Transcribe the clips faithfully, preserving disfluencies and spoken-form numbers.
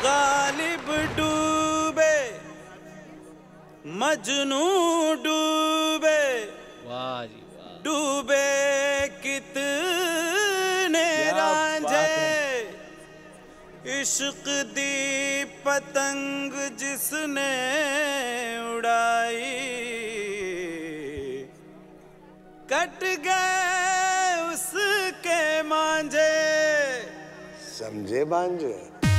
गालिब डूबे, मजनू डूबे, वाह जी वाह। डूबे कितने रांझे, इश्क दी पतंग जिसने उड़ाई, कट गए उसके मांझे। समझे भांजे?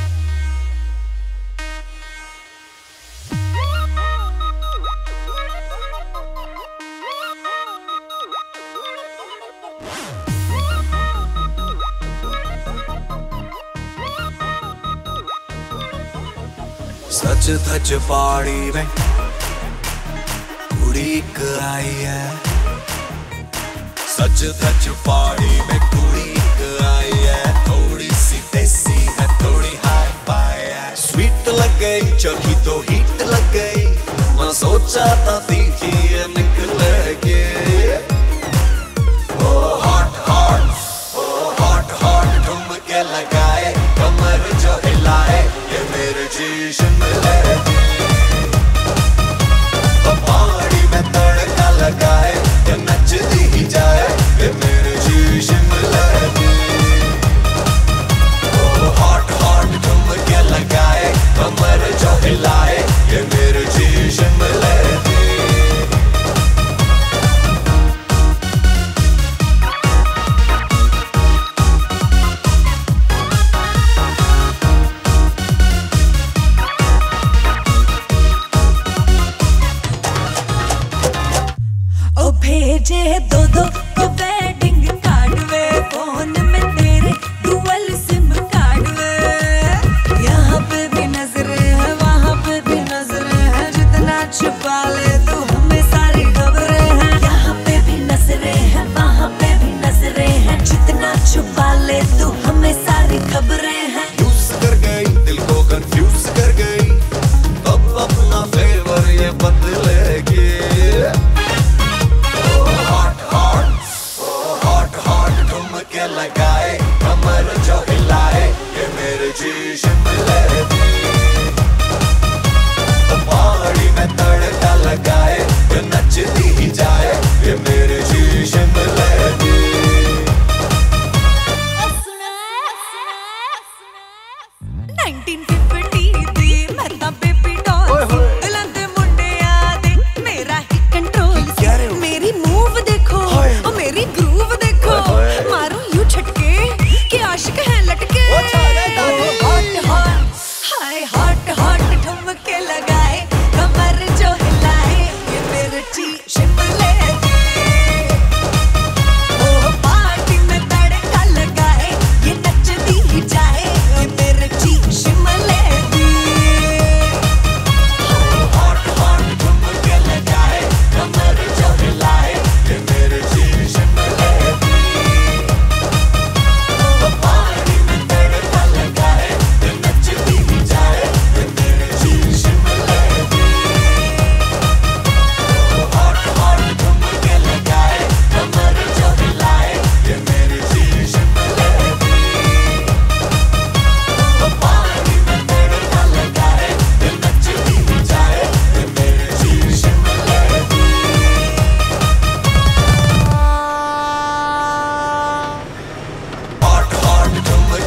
सच सच पहाड़ी में कुड़ी एक आई है, सच सच पहाड़ी में कुड़ी एक आई है, थोड़ी सी देसी है थोड़ी हाई फाई है। स्वीट लग गई चौकी तो हिट लग गई, मैं सोचा था तीखी ये निकलेगी। Oh hot hot oh hot hot ठुमके लगाए, कमर जो हिलाए ये मेरे जी शिमले जी। तो पहाड़ी में तड़का लगाए ये नचती ही जाए, ये मेरे जी शिमले जी। ओ हॉट हॉट ठुमके लगाए, कमर जो हिलाए ये मेरे जी शिमले जी। भेजे दो दो के वेडिंग कार्ड वे, फोन में तेरे डुअल सिम कार्ड वे। यहाँ पे भी नजरे है वहाँ पे भी नजरे है, जितना छुपा ले तू हमें सारी खबरें हैं। यहाँ पे भी नजरे है वहाँ पे भी नजरे हैं, जितना छुपा ले तू हमें सारी खबरें हैं। यूज कर गई दिल को कंफ्यूज कर गई, अब अपना फेवर ये बदलेगी। ठुमके लगाए, कमर जो हिलाए ये मेरे जी शिमले जी। तो पहाड़ी में तड़का लगाए, ये नचती ही जाए ये मेरे जी शिमले जी। नाइनटीन फिफ्टी दी मैं तां बेबी डॉल सी, लंदे मुंडे आदे मेरा ही कंट्रोल। मेरी मूव देखो और मेरी ग्रूव देखो, मारूं यूं छटके कि आशिक हैं लटके। हॉट हॉट हाय हॉट हॉट ठुमके लगाए, कमर जो हिलाए ये मेरे जी शिमले जी। ओ पार्टी में तड़का लगाए, ये नचती ही जाए ये मेरे जी शिमले जी। हॉट हॉट ठुमके लगाए, कमर जो हिलाए ये मेरे जी शिमले जी। तो पहाड़ी में तड़का लगाए, ये नचती ही जाए ये मेरे जी शिमले जी। हॉट हॉट ठुमके लगाए, कमर जो हिलाए ये मेरे जी शिमले जी। तो पहाड़ी में तड़का लगाए, ये नचती ही जाए ये मेरे जी शिमले जी। हॉट हॉट ठुमके